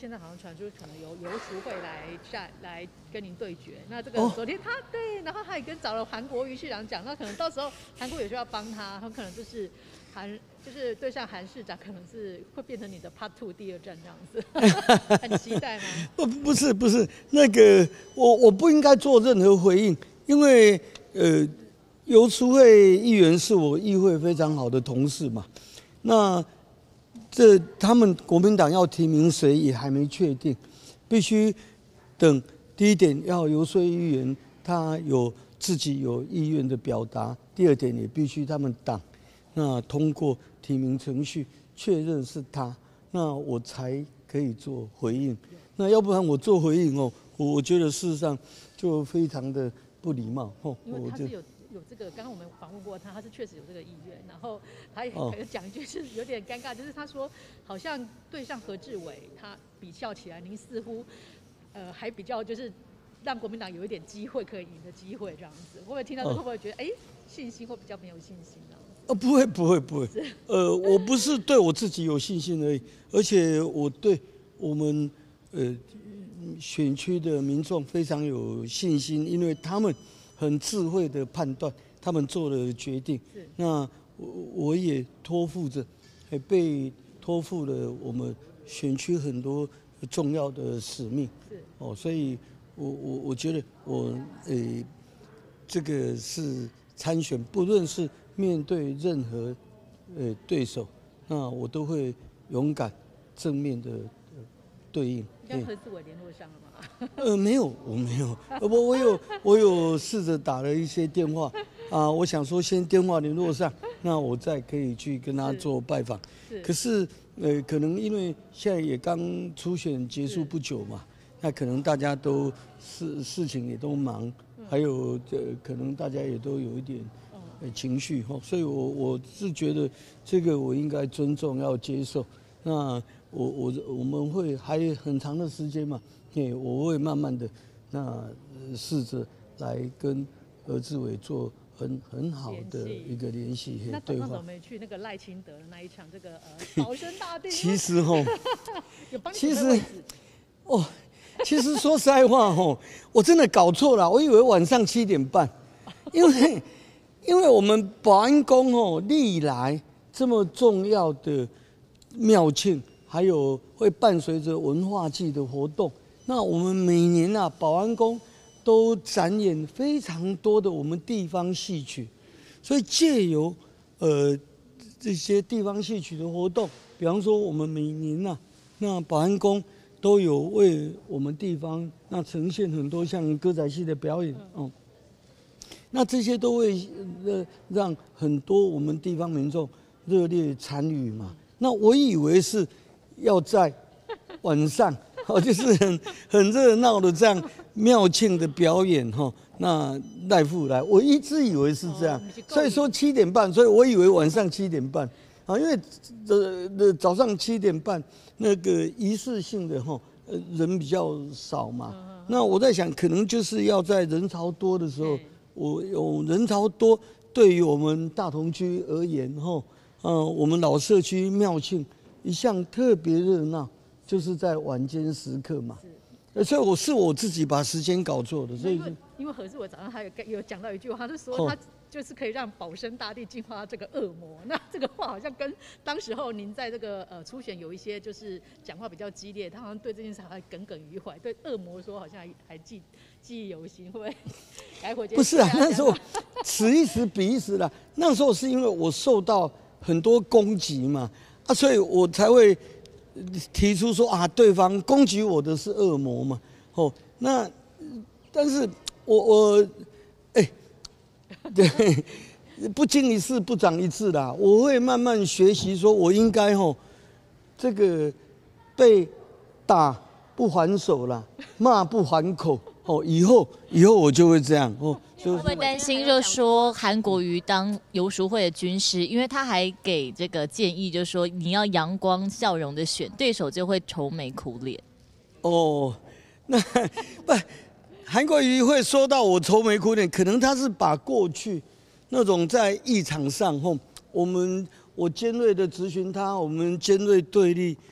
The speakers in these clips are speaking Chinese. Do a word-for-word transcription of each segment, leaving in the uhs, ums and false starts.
现在好像传出可能由游淑慧来战来跟您对决。那这个昨天他、哦、对，然后他也跟找了韩国瑜市长讲，那可能到时候韩国瑜就要帮他，他可能就是韩就是对上韩市长，可能是会变成你的 Part Two 第二站这样子，很期待吗？ 不不是不是那个我我不应该做任何回应，因为呃游淑慧议员是我议会非常好的同事嘛，那。这他们国民党要提名谁也还没确定，必须等第一点要游说议员他有自己有意愿的表达，第二点也必须他们党那通过提名程序确认是他，那我才可以做回应。那要不然我做回应哦，我觉得事实上就非常的不礼貌哦。 因为他是有。有这个，刚刚我们访问过他，他是确实有这个意愿，然后他也有讲一句是有点尴尬，就是他说好像对上何志伟，他比较起来，您似乎呃还比较就是让国民党有一点机会可以赢的机会这样子，会不会听到这个会不会觉得哎、欸、信心会比较没有信心呢？ 呃，不会不会不会，呃，我不是对我自己有信心而已，而且我对我们呃选区的民众非常有信心，因为他们。很智慧的判断，他们做了决定。那我我也托付着，被托付了我们选区很多重要的使命。哦，所以我我我觉得我呃这个是参选，不论是面对任何呃对手，那我都会勇敢正面的对应。 跟何志伟联络上了吗？ 呃，没有，我没有，我我有我有试着打了一些电话啊，我想说先电话联络上，那我再可以去跟他做拜访。可是呃，可能因为现在也刚初选结束不久嘛，那可能大家都事事情也都忙，还有呃，可能大家也都有一点呃情绪哈，所以我我是觉得这个我应该尊重要接受。那我我我们会还有很长的时间嘛。对，我会慢慢的，那试着来跟何志伟做很很好的一个联系和对话。 那我们去那个赖清德的那一场，这个呃保生大帝。 其实吼， 其实哦，其实说实在话吼，我真的搞错了，我以为晚上七点半，因为因为我们保安宫吼历来这么重要的庙庆，还有会伴随着文化祭的活动。那我们每年啊，保安宫都展演非常多的我们地方戏曲，所以借由呃这些地方戏曲的活动，比方说我们每年啊，那保安宫都有为我们地方那呈现很多像歌仔戏的表演哦，那这些都会呃让很多我们地方民众热烈参与嘛。那我以为是要在晚上。哦，就是很很热闹的这样庙庆的表演哈，那赖副来，我一直以为是这样，所以说七点半，所以我以为晚上七点半啊，因为呃呃早上七点半那个仪式性的哈，呃人比较少嘛，那我在想可能就是要在人潮多的时候，我有人潮多，对于我们大同区而言哈，嗯，我们老社区庙庆一向特别热闹。就是在晚间时刻嘛，所以我是我自己把时间搞错的，所以因为何志伟早上还有有讲到一句话，他是说他就是可以让保生大帝净化这个恶魔。那这个话好像跟当时候您在这个呃初选有一些就是讲话比较激烈，他好像对这件事还耿耿于怀，对恶魔说好像还还记记忆犹新，会不会改回？ 不是啊，那时候此一时彼一时啦。那时候是因为我受到很多攻击嘛，啊，所以我才会。提出说啊，对方攻击我的是恶魔嘛，哦，那但是我我哎，对，不经一事不长一智啦，我会慢慢学习，说我应该吼，这个被打不还手啦，骂不还口，哦，以后以后我就会这样哦。 会不会担心，就说韩国瑜当游淑慧的军师，因为他还给这个建议，就是说你要阳光笑容的选，对手就会愁眉苦脸。 哦，那不，韩国瑜会说到我愁眉苦脸，可能他是把过去那种在议场上吼，我们我尖锐的质询他，我们尖锐对立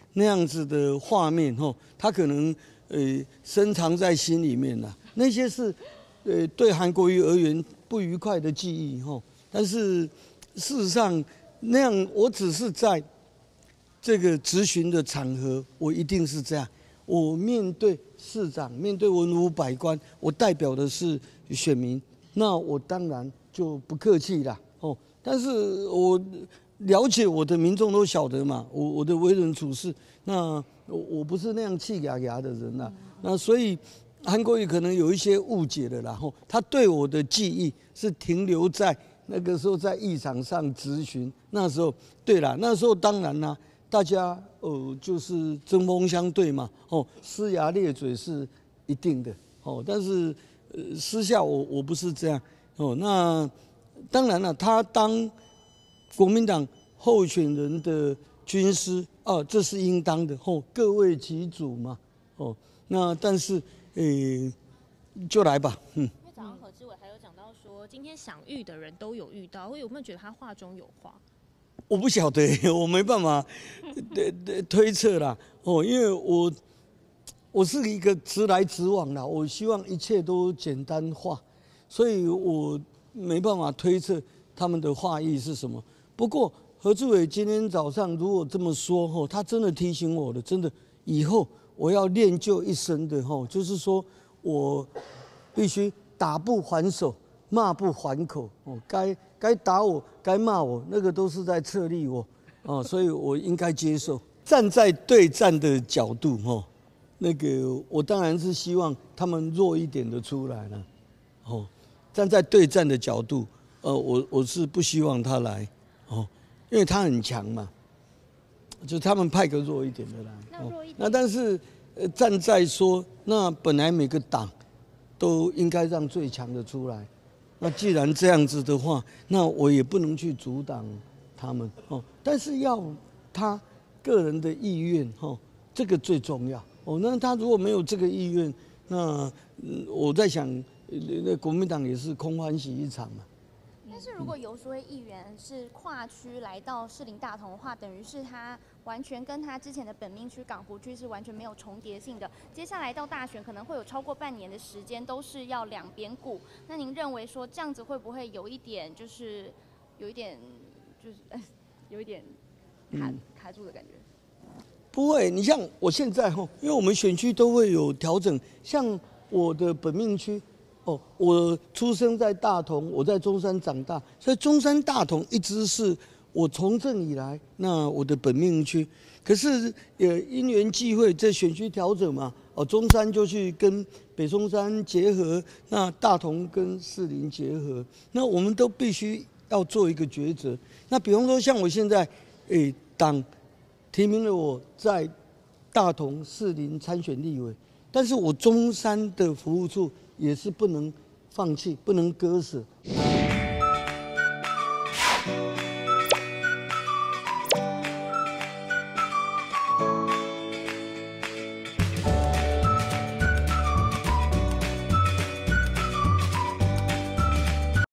那样子的画面哈，他可能呃深藏在心里面了。那些是呃对韩国瑜而言不愉快的记忆哈。但是事实上那样，我只是在这个质询的场合，我一定是这样。我面对市长，面对文武百官，我代表的是选民，那我当然就不客气啦哦。但是我了解我的民众都晓得嘛，我我的为人处事，那我我不是那样气牙牙的人啦。那所以韩国瑜可能有一些误解了啦，吼，他对我的记忆是停留在那个时候在议场上质询，那时候对啦，那时候当然啦，大家呃就是针锋相对嘛，哦，呲牙咧嘴是一定的，哦，但是呃私下我我不是这样，哦，那当然了，他当国民党候选人的军师啊，这是应当的，哦，各为其主嘛，哦，那但是呃就来吧，嗯。 因为早上何志伟还有讲到说，今天想遇的人都有遇到，我有没有觉得他话中有话？ 我不晓得，我没办法推测啦。哦，因为我我是一个直来直往啦，我希望一切都简单化，所以我没办法推测他们的话意是什么。不过何志伟今天早上如果这么说，吼，他真的提醒我了，真的以后我要练就一身的，吼，就是说我必须打不还手，骂不还口，哦，该该打我，该骂我，那个都是在策力我，哦，所以我应该接受。站在对战的角度，哦，那个我当然是希望他们弱一点的出来了，哦，站在对战的角度，呃，我我是不希望他来，哦，因为他很强嘛，就他们派个弱一点的来， 那弱一点， 那但是呃，站在说，那本来每个党都应该让最强的出来。那既然这样子的话，那我也不能去阻挡他们哦。但是要他个人的意愿哦，这个最重要哦。那他如果没有这个意愿，那嗯，我在想，那国民党也是空欢喜一场嘛。 但是如果游说议员是跨区来到士林大同的话，等于是他完全跟他之前的本命区港湖区是完全没有重叠性的。接下来到大选可能会有超过半年的时间都是要两边顾。那您认为说这样子会不会有一点就是有一点就是、呃、有一点卡、嗯、卡住的感觉？ 不会，你像我现在哈，因为我们选区都会有调整，像我的本命区。哦，我出生在大同，我在中山长大，所以中山大同一直是我从政以来那我的本命区。可是也因缘际会，这选区调整嘛，哦，中山就去跟北松山结合，那大同跟士林结合，那我们都必须要做一个抉择。那比方说，像我现在，诶，党提名了我在大同、士林参选立委，但是我中山的服务处。也是不能放弃，不能割舍。